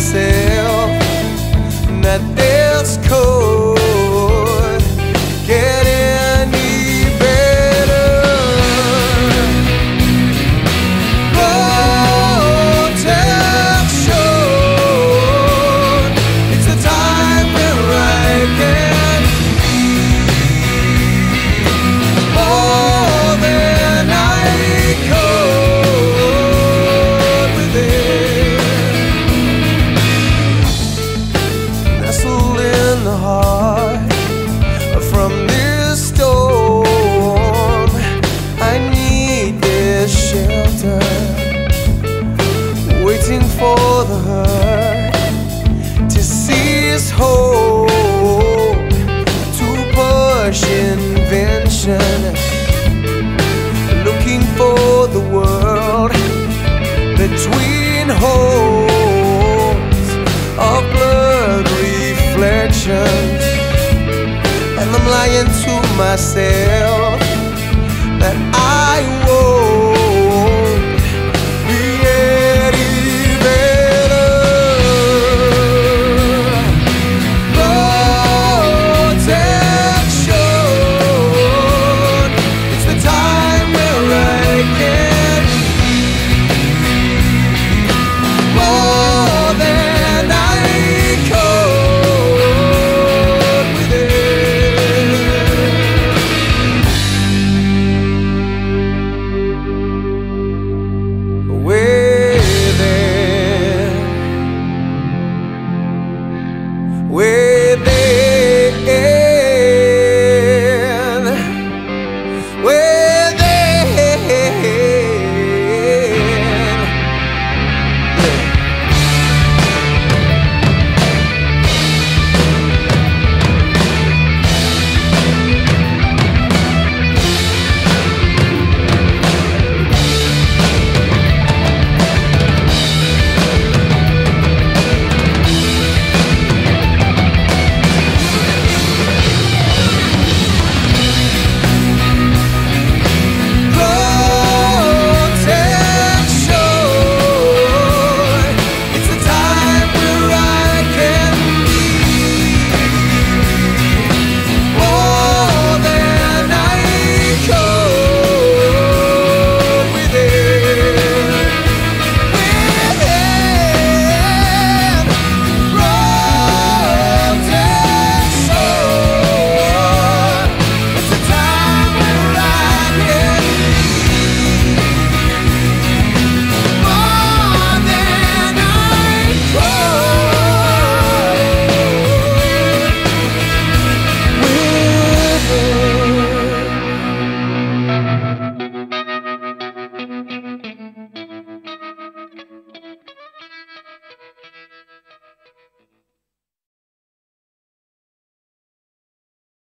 myself that this could get any better. Protection, it's the time where I can be more than I could within. Nestled in the heart from this storm, I need this shelter, waiting for the hurt to seize hope, to push invention, looking for the world between holes of blurred reflections. And I'm lying to myself